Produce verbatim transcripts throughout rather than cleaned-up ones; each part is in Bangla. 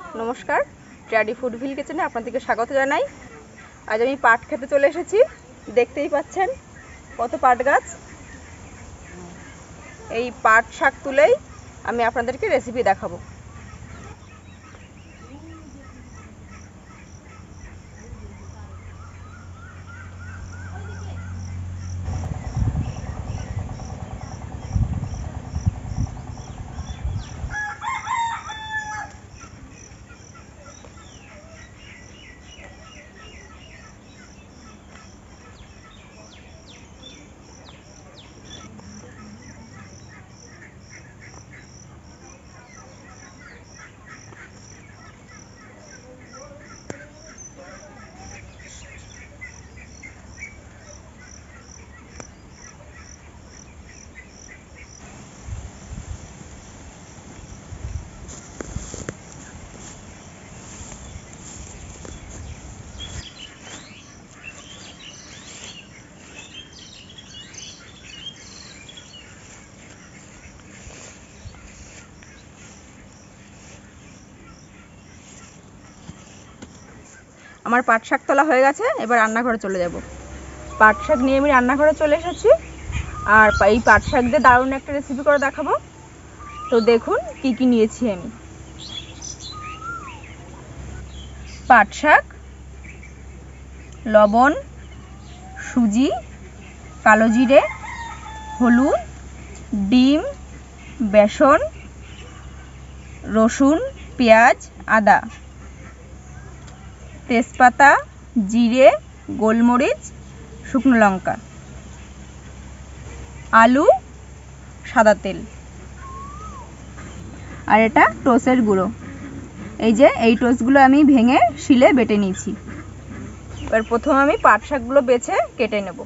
নমস্কার, ট্র্যাডি ফুড ভিল কিচেনে আপনাদেরকে স্বাগত জানাই। আজ আমি পাট খেতে চলে এসেছি। দেখতেই পাচ্ছেন কত পাট গাছ। এই পাট শাক তুলেই আমি আপনাদেরকে রেসিপি দেখাবো। আমার পাট শাক তোলা হয়ে গেছে, এবার রান্নাঘরে চলে যাব। পাট শাক নিয়ে আমি রান্নাঘরে চলে এসেছি, আর এই পাট শাক দিয়ে দারুণ একটা রেসিপি করে দেখাবো। তো দেখুন কি কি নিয়েছি আমি। পাট শাক, লবণ, সুজি, কালো জিরে, হলুদ, ডিম, বেসন, রসুন, পেঁয়াজ, আদা, তেজপাতা, জিরে, গোলমরিচ, শুকনো লঙ্কা, আলু, সাদা তেল, আর এটা টোস্টের গুঁড়ো। এই যে এই টোস্টগুলো আমি ভেঙে শিলে বেটে নিয়েছি। এবার প্রথমে আমি পাট শাকগুলো বেছে কেটে নেব।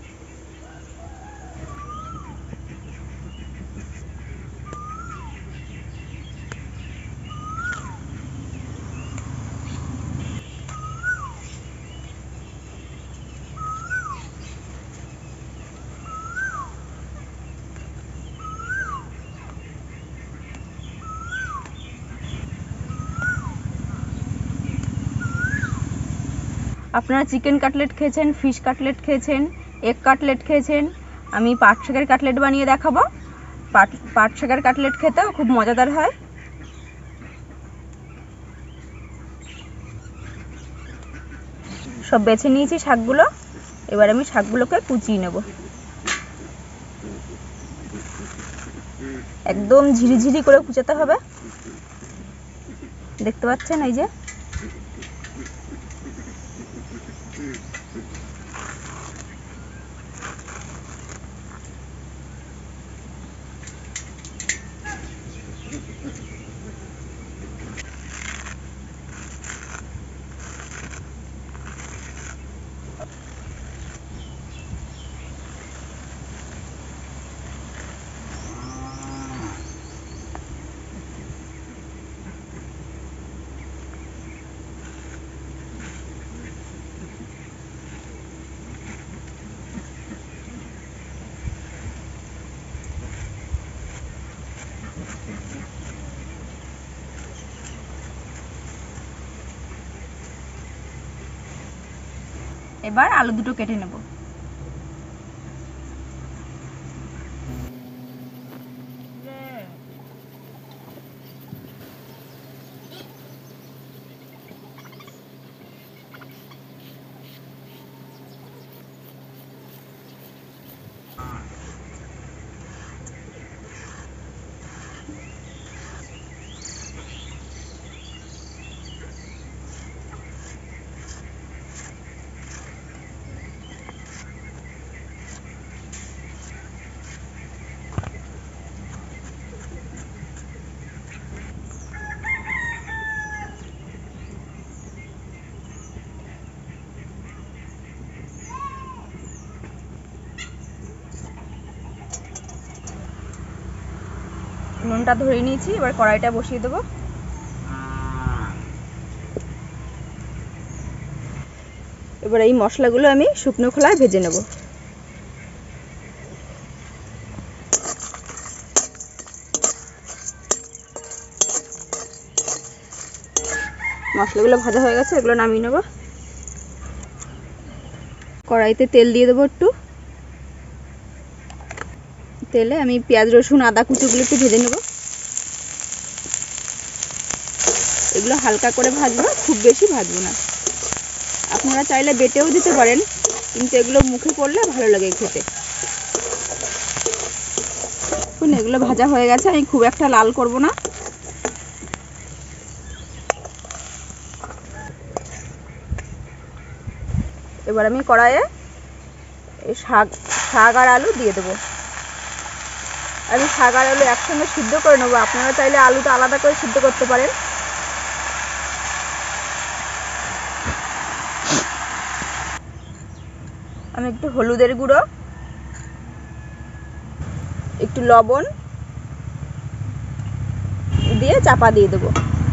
আপনারা চিকেন কাটলেট খেয়েছেন, ফিশ কাটলেট খেয়েছেন, এগ কাটলেট খেয়েছেন, আমি পাট শাকের কাটলেট বানিয়ে দেখাবো। পাট পাট শাকের কাটলেট খেতেও খুব মজাদার হয়। সব বেছে নিয়েছি শাকগুলো, এবার আমি শাকগুলোকে কুচিয়ে নেব। একদম ঝিরিঝিরি করে কুচাতে হবে, দেখতে পাচ্ছেন এই যে। এবার আলু দুটো কেটে নেব। নুনটা ধরে নিয়েছি, এবার কড়াইটা বসিয়ে দেবো। এবার এই মশলাগুলো আমি শুকনো খোলায় ভেজে নেব। মশলাগুলো ভাজা হয়ে গেছে, এগুলো নামিয়ে নেব। কড়াইতে তেল দিয়ে দেবো একটু। তেলে আমি পেঁয়াজ রসুন আদা কুচোগুলো একটু ভেজে নেব। এগুলো হালকা করে ভাজবো, খুব বেশি ভাজবো না। আপনারা চাইলে বেটেও দিতে পারেন, কিন্তু এগুলো মুখে পড়লে ভালো লাগে খেতে। এগুলো ভাজা হয়ে গেছে, আমি খুব একটা লাল করব না। এবার আমি কড়াইয়ে এই শাক শাক আর আলু দিয়ে দেবো। আমি শাক আর আলু একসঙ্গে সিদ্ধ করে নেবো, আপনারা চাইলে আলুটা আলাদা করে সিদ্ধ করতে পারেন। আমি একটু হলুদের গুঁড়ো, একটু লবণ দিয়ে চাপা দিয়ে দেবো।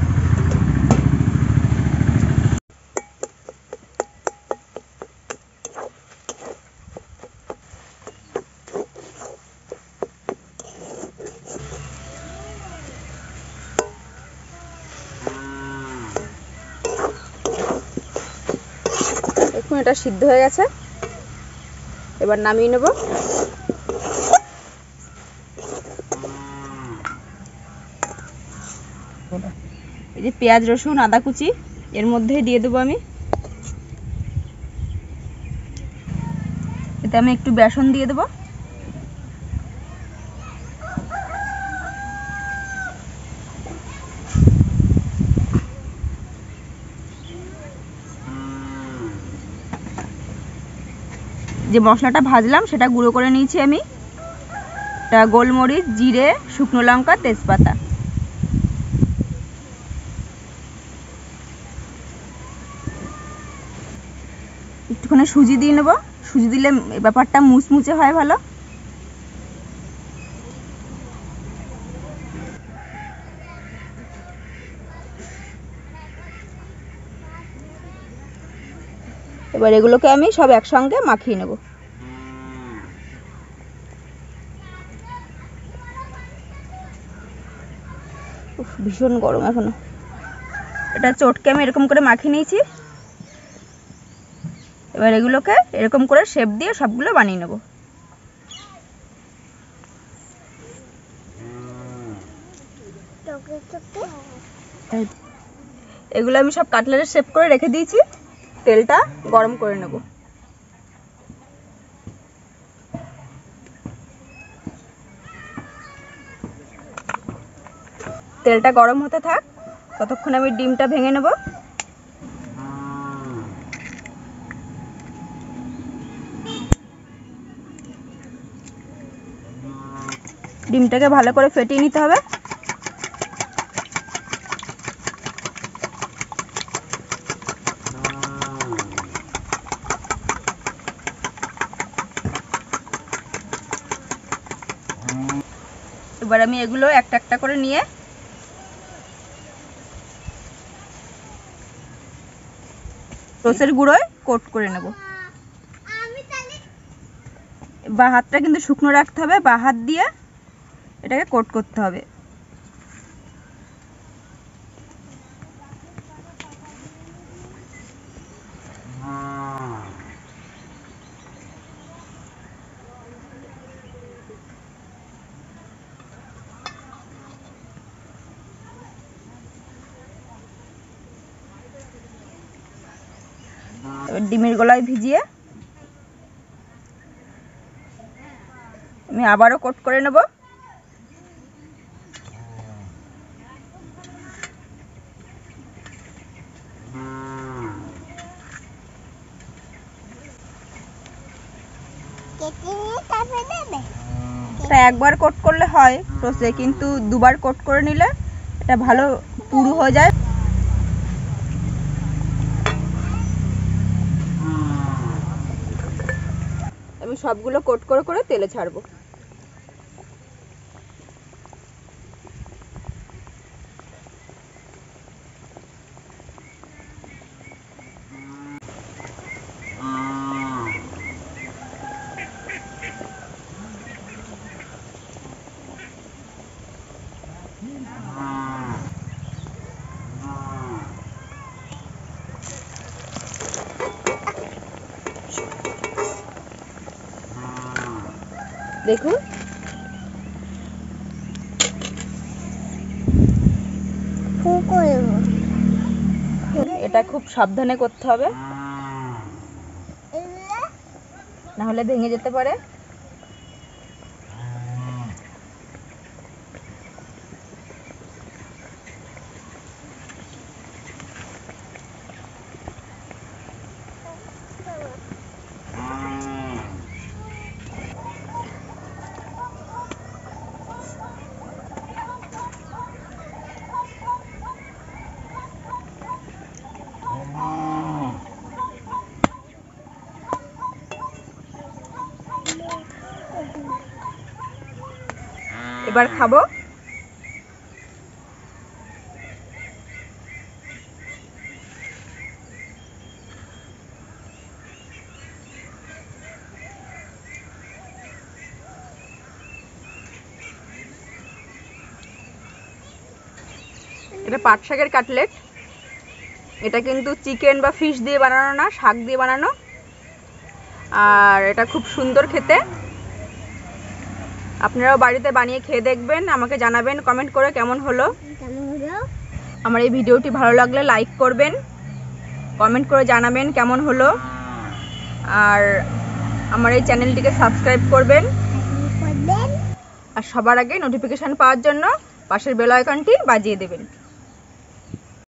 এখন এটা সিদ্ধ হয়ে গেছে, এবার নামিয়ে নেব। এই যে পেঁয়াজ রসুন আদা কুচি এর মধ্যে দিয়ে দেবো আমি। এতে আমি একটু বেসন দিয়ে দেবো। যে মশলাটা ভাজলাম সেটা গুঁড়ো করে নিয়েছি আমি। এটা গোলমরিচ, জিরে, শুকনো লঙ্কা, তেজপাতা। একটুখানি সুজি দিয়ে নেব, সুজি দিলে ব্যাপারটা মুচমুচে হয় ভালো। এবার এগুলোকে আমি সব একসঙ্গে মাখিয়ে নেব। ভীষণ গরম এখনো। এটা চটকে আমি এরকম করে মাখিয়ে নিয়েছি। এবার এগুলোকে এরকম করে শেপ দিয়ে সবগুলো বানিয়ে নেব। এগুলো আমি সব কাটলেটের শেপ করে রেখে দিয়েছি। তেলটা গরম করে নেব। তেলটা গরম হতে থাক, ততক্ষণ আমি ডিমটা ভেঙে নেব। ডিমটাকে ভালো করে ফেটিয়ে নিতে হবে। এবার আমি এগুলো একটা একটা করে নিয়ে রসের গুঁড়োয় কোট করে নেব। বা হাতটা কিন্তু শুকনো রাখতে হবে, বা হাত দিয়ে এটাকে কোট করতে হবে। এবার ডিমের গোলায় ভিজিয়ে আমি আবারও কোট করে নেব। এটা একবার কোট করলে হয় রোসে, কিন্তু দুবার কোট করে নিলে এটা ভালো পুরু হয়ে যায়। আমি সবগুলো কোট করে করে তেলে ছাড়বো। দেখুন এটা খুব সাবধানে করতে হবে, না হলে ভেঙে যেতে পারে। এবার খাবো। এটা পাট শাকের কাটলেট। এটা কিন্তু চিকেন বা ফিশ দিয়ে বানানো না, শাক দিয়ে বানানো, আর এটা খুব সুন্দর খেতে। আপনারাও বাড়িতে বানিয়ে খেয়ে দেখবেন, আমাকে জানাবেন কমেন্ট করে কেমন হলো। আমার এই ভিডিওটি ভালো লাগলে লাইক করবেন, কমেন্ট করে জানাবেন কেমন হলো, আর আমার এই চ্যানেলটিকে সাবস্ক্রাইব করবেন, আর সবার আগে নোটিফিকেশন পাওয়ার জন্য পাশের বেল আইকনটি বাজিয়ে দেবেন।